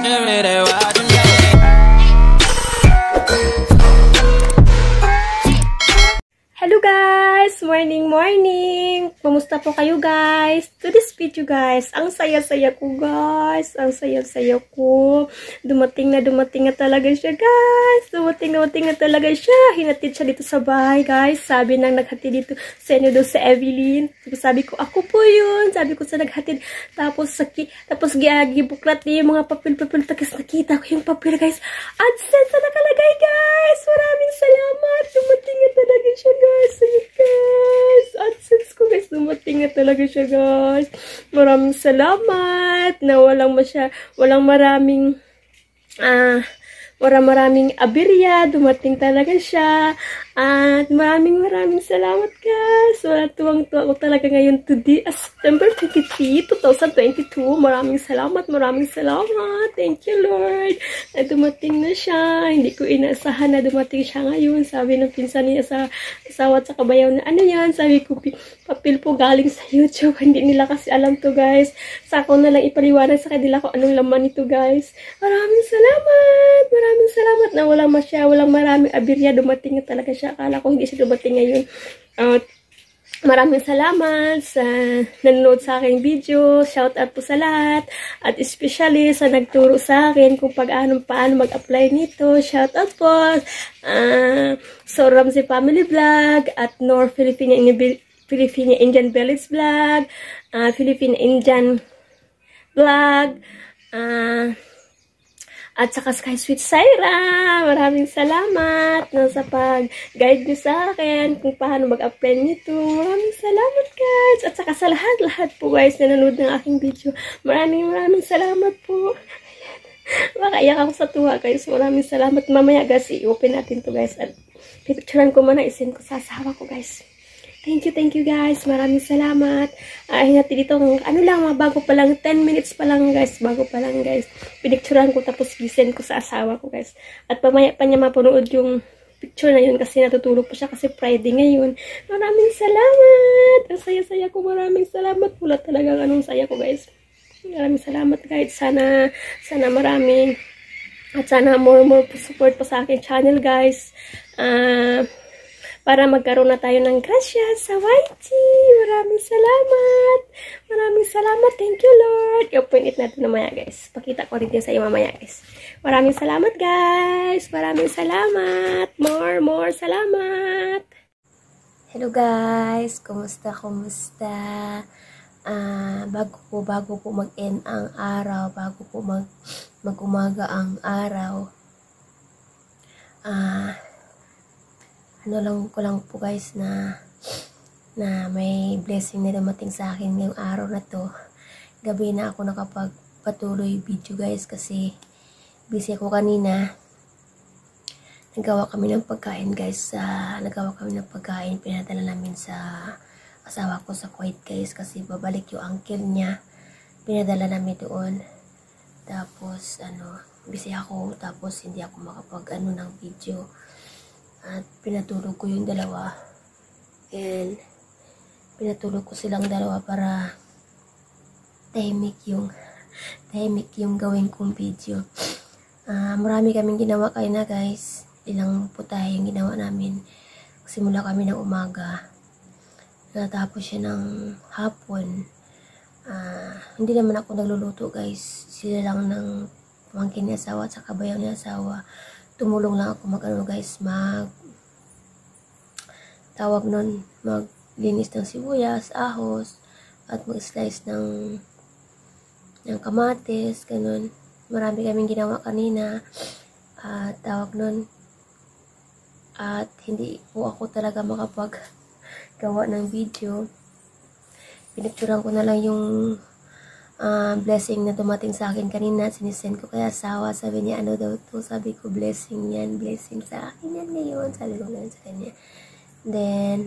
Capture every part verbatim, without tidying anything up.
watching me, they watching me. Hello guys! Morning, morning! Kumusta po kayo guys? To this video guys, ang saya-saya ko guys. Ang saya-saya ko. Dumating na dumating na talaga siya guys. Dumating na dumating na talaga siya. Hinatid siya dito sa bahay guys. Sabi nang naghatid dito sa inyo doon sa Evelyn. Sabi ko, ako po yun. Sabi ko sa naghatid. Tapos, saki, tapos gibuklat niya yung mga papel-papel. Tapos nakita ko yung papel guys. AdSense na nakalagay guys. Maraming salamat. Dumating na talaga siya guys. Ayun guys, AdSense ko guys, dumating na talaga siya guys. Maraming salamat na walang masya, walang maraming ah, uh, walang maraming aberya, dumating talaga siya. At maraming maraming salamat guys. Wala tuwang-tuwa ko talaga ngayon today, uh, September twenty-third, twenty twenty-two. Maraming salamat, maraming salamat. Thank you Lord. Na dumating na siya. Hindi ko inaasahan na dumating siya ngayon. Sabi ng pinsan niya sa asawa at sa kabayaw na ano yan. Sabi ko, papel po galing sa YouTube. Hindi nila kasi alam to guys. Sa ako na lang ipaliwanag sa kanila kung anong laman nito guys. Maraming salamat. Maraming salamat na walang masya, walang maraming aberya. Dumating na talaga siya. Akala ko hindi siya dumating ngayon. At uh, maraming salamat sa nanonood sa aking video. Shout out po sa lahat. At especially sa nagturo sa akin kung paano, paano mag-apply nito. Shout out po. Uh, so, Ramsey Family Vlog at North Filipina, Filipina Indian Village Vlog. Uh, Filipina Indian Vlog. Uh, At saka Sky Sweet Syra, maraming salamat no, sa pag-guide nyo sa akin kung paano mag-apply nito. Maraming salamat guys. At saka sa lahat-lahat po guys na nanood ng aking video. Maraming maraming salamat po. Makaiyak ako sa tuwa guys. Maraming salamat. Mamaya guys, i-open natin to guys. At pipicturean ko muna, isin ko sa asawa ko guys. Thank you, thank you guys. Maraming salamat. Ah, hinati dito, ano lang, bago pa lang, ten minutes pa lang guys. Bago pa lang guys. Pinicturean ko tapos gisend ko sa asawa ko guys. At pamaya pa niya mapanood yung picture na yun kasi natutulog po siya kasi Friday ngayon. Maraming salamat. Ang saya-saya ko. Maraming salamat. Wala talagang anong saya ko guys. Maraming salamat guys. Sana, sana maraming at sana more more support pa sa akin channel guys. Ah... Uh, para magkaroon na tayo ng grasya sa Y T. Maraming salamat. Maraming salamat. Thank you, Lord. I-open it natin mamaya, guys. Pakita ko rin din sa iyo mamaya, guys. Maraming salamat, guys. Maraming salamat. More, more salamat. Hello, guys. Kumusta, kumusta? Uh, bago po, bago po mag-end ang araw, bago po mag mag-umaga ang araw, ah, uh, ano lang ko lang po guys na na may blessing na dumating sa akin ngayong araw na to. Gabi na ako nakapagpatuloy video guys kasi busy ako kanina. Nagawa kami ng pagkain guys. Uh, nagawa kami ng pagkain. Pinadala namin sa asawa ko sa Kuwait guys kasi babalik yung uncle niya. Pinadala namin doon. Tapos ano, busy ako. Tapos hindi ako makapag ano ng video. At pinatulog ko yung dalawa. And pinatulog ko silang dalawa para tahimik yung tahimik yung gawin kong video. Uh, marami kaming ginawa kayo na guys. Ilang putahe yung ginawa namin. Simula kami ng umaga. Natapos siya ng hapon. Uh, hindi naman ako nagluluto guys. Sila lang ng pamangkin ni asawa at sa kabayaw ni asawa. Tumulong lang ako mag ano guys, mag tawag nun, maglinis ng sibuyas, ahos, at mag-slice ng ng kamatis, ganun. Marami kaming ginawa kanina, at tawag nun, at hindi po ako talaga makapag gawa ng video. Pinicturean ko na lang yung Uh, blessing na dumating sa akin kanina, sinisend ko kay asawa, sabi niya ano daw to, sabi ko blessing yan, blessing sa akin yan ngayon, sabi ko lang sa kanya. Then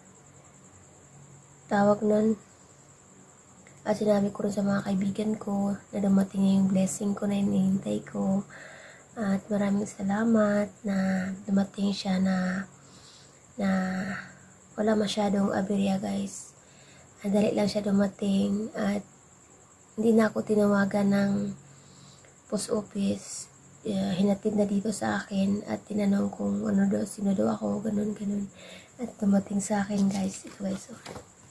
tawag nun, at sinabi ko rin sa mga kaibigan ko na dumating na yung blessing ko na hinihintay ko, at maraming salamat na dumating siya na na wala masyadong aberya guys. Dali lang siya dumating at hindi na ako tinawagan ng post office, uh, hinatid na dito sa akin at tinanong kung ano daw, sino daw ako, ganun, ganun. At dumating sa akin, guys. Ito, guys. So.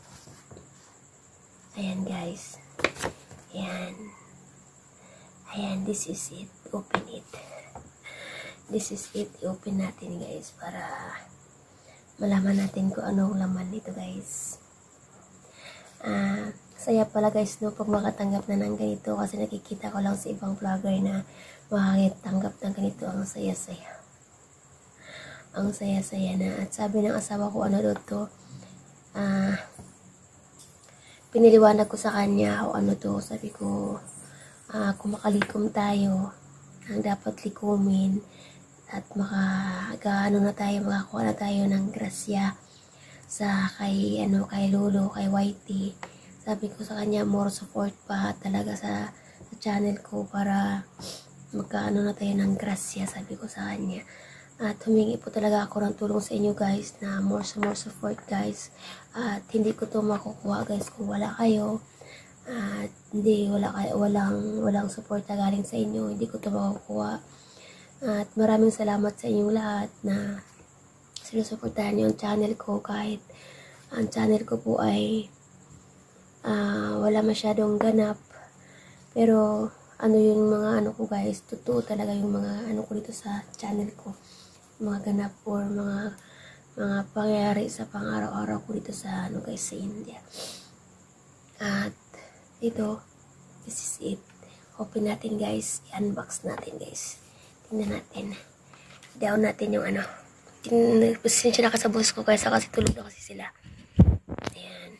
Ayan, guys. Ayan. Ayan, this is it. Open it. This is it. I-open natin, guys, para malaman natin kung anong laman nito, guys. Ah, uh, saya pala, guys, no, pag makatanggap na ng ganito kasi nakikita ko lang sa ibang vlogger na makatanggap ng ganito. Ang saya-saya. Ang saya-saya na. At sabi ng asawa ko, ano daw to, ah, uh, piniliwanag ko sa kanya o ano to, sabi ko, uh, kung makalikom tayo, ang dapat likumin, at maka, ano na tayo, makakuha na tayo ng grasya sa kay, ano, kay Lolo, kay Whitey. Sabi ko sa kanya, more support pa talaga sa, sa channel ko para magkaano na tayo ng grasya, sabi ko sa kanya. At humingi po talaga ako ng tulong sa inyo, guys, na more so more support, guys. At hindi ko to makukuha, guys, kung wala kayo. At hindi, wala, walang, walang support na galing sa inyo. Hindi ko to makukuha. At maraming salamat sa inyong lahat na sinusuportahan niyo ang channel ko kahit ang channel ko po ay uh, wala masyadong ganap. Pero ano yung mga ano ko, guys, totoo talaga yung mga ano ko dito sa channel ko. Mga ganap or mga mga pangyayari sa pang-araw-araw ko dito sa ano, guys, sa India. At ito, this is it. Open natin, guys. I-unbox natin, guys. Tingnan natin. Down natin yung ano. Pasensya na ka sa boss ko, guys, kasi tulog na kasi sila. Ayan.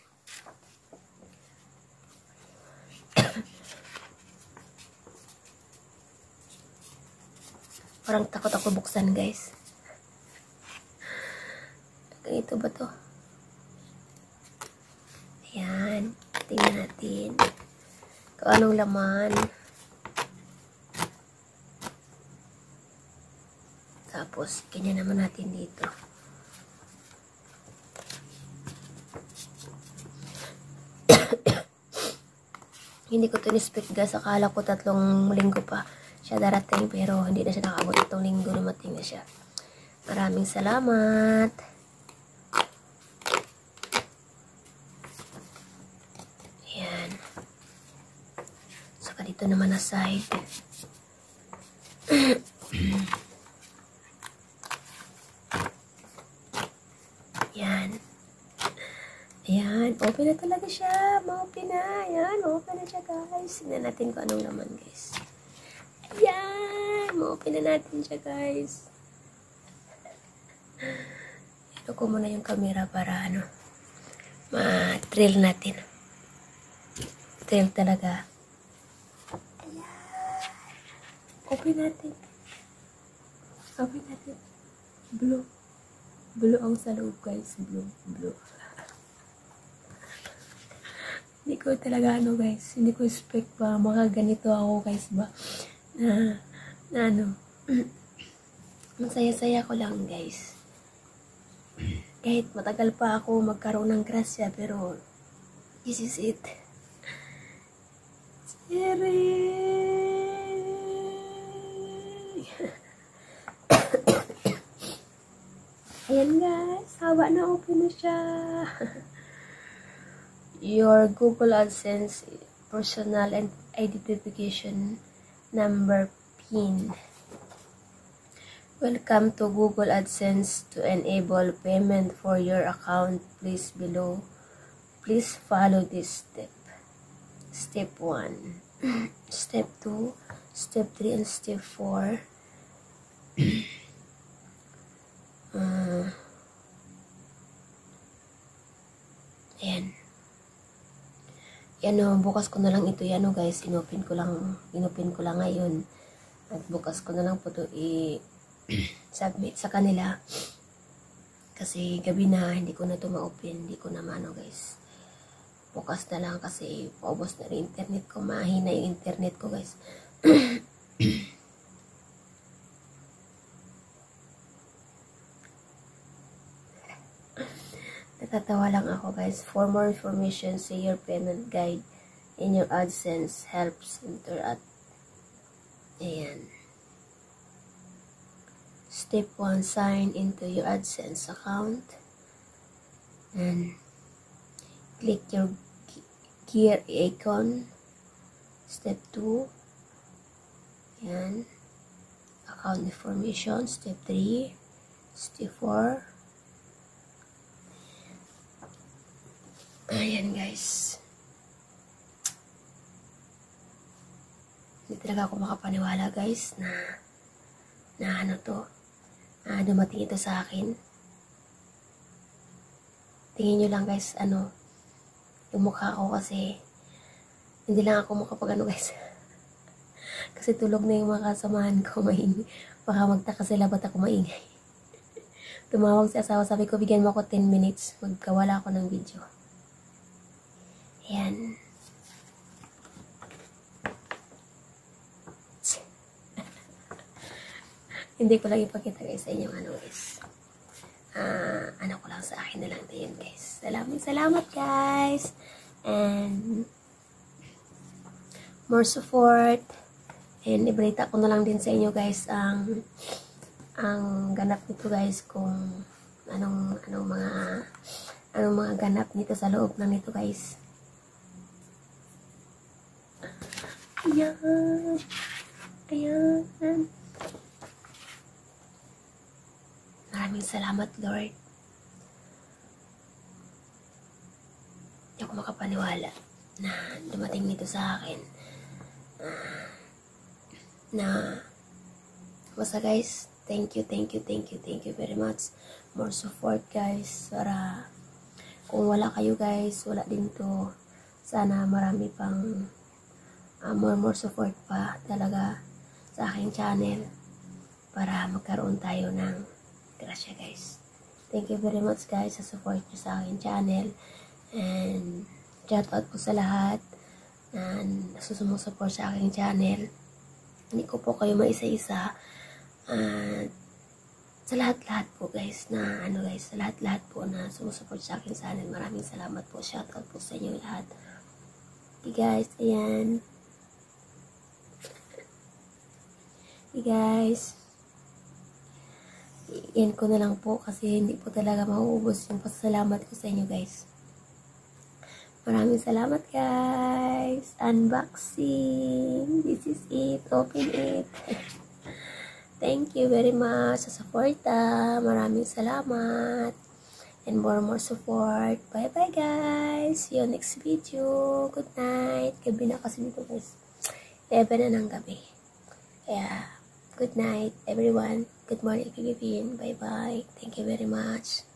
Parang takot ako buksan, guys. Ito ba to? Ayan. Tingnan natin kung anong laman. Tapos, ganyan naman natin dito. Hindi ko ito in-expect, guys. Akala ko tatlong linggo pa siya darating, pero hindi na siya nakabot. Itong linggo dumating na siya. Maraming salamat. Ayan. Saka dito naman na side. Ayan. Ayan. Open na talaga siya. Ma-open na. Ayan. Ma-open na siya, guys. Tignan natin kung anong laman, guys. Ayan. Ma-open na natin siya, guys. Ito ko muna yung camera para ano, ma-trail natin. Trail talaga. Ayan. Open natin. Open natin. Blue. Blue ang sa loob, guys. Blue. Blue. Hindi ko talaga ano, guys. Hindi ko expect ba makaganito ako, guys, ba. Na, na ano. Masaya-saya ko lang, guys. Kahit matagal pa ako magkaroon ng grasya, pero this is it. Cherry! Ayan, guys. Haba na, open na siya. Your Google AdSense personal and identification number PIN. Welcome to Google AdSense. To enable payment for your account, please below. Please follow this step. Step one. Step two. Step three and step four. uh, ayan. Yan o, bukas ko na lang ito. Yan o, guys, inopin ko lang, inopin ko lang ngayon. At bukas ko na lang po ito i-submit sa kanila. Kasi gabi na, hindi ko na ito ma-open. Hindi ko na mano, guys. Bukas na lang kasi paubos na rin internet ko. Mahina yung internet ko, guys. Natatawa lang ako, guys. For more information, see your payment guide in your AdSense Help Center at Ayan. Step one, sign into your AdSense account. And click your gear icon. Step two. Ayan. Account information. Step three. Step four. Ayan guys. Hindi talaga ako makapaniwala guys na na ano to. Na dumating ito sa akin. Tingin nyo lang guys, ano, yung mukha ko kasi hindi lang ako makapag ano guys. Kasi tulog na yung mga kasamahan ko, maingay. Baka magtaka sila ba't ako maingay. Tumawag si asawa, sabi ko bigyan mo ako ten minutes, magkawala ako ng video. Ayan. Hindi ko lang ipakita guys sa inyo ano guys. Uh, ano ko lang sa akin na lang ito yun guys. Salamat, salamat guys. And more support. And ibalita ko na lang din sa inyo guys ang ang ganap nito guys kung anong anong mga anong mga ganap nito sa loob ng nito guys. Ayan. Ayan. Maraming salamat, Lord. Hindi ako makapaniwala na dumating nito sa akin. Uh, na basta guys, thank you, thank you, thank you, thank you very much. More support guys. Para kung wala kayo guys, wala din to. Sana marami pang uh, more more support pa talaga sa aking channel para magkaroon tayo ng grasya guys. Thank you very much guys sa support nyo sa aking channel. And shout out po sa lahat na nasusumusuport sa aking channel. Hindi ko po kayo maisa-isa. Uh, sa lahat-lahat po guys na ano guys, sa lahat-lahat po na sumusuport sa aking channel. Maraming salamat po. Shout out po sa inyo lahat. Okay guys, ayan. Okay guys. Yan ko na lang po kasi hindi po talaga mauubos yung pasalamat ko sa inyo guys. Maraming salamat guys. Unboxing. This is it. Open it. Thank you very much sa suporta. Maraming salamat. And more more support. Bye bye guys. See you next video. Good night. Gabi na kasi dito guys. eleven na ng gabi. Kaya good night everyone. Good morning Philippines. Bye bye. Thank you very much.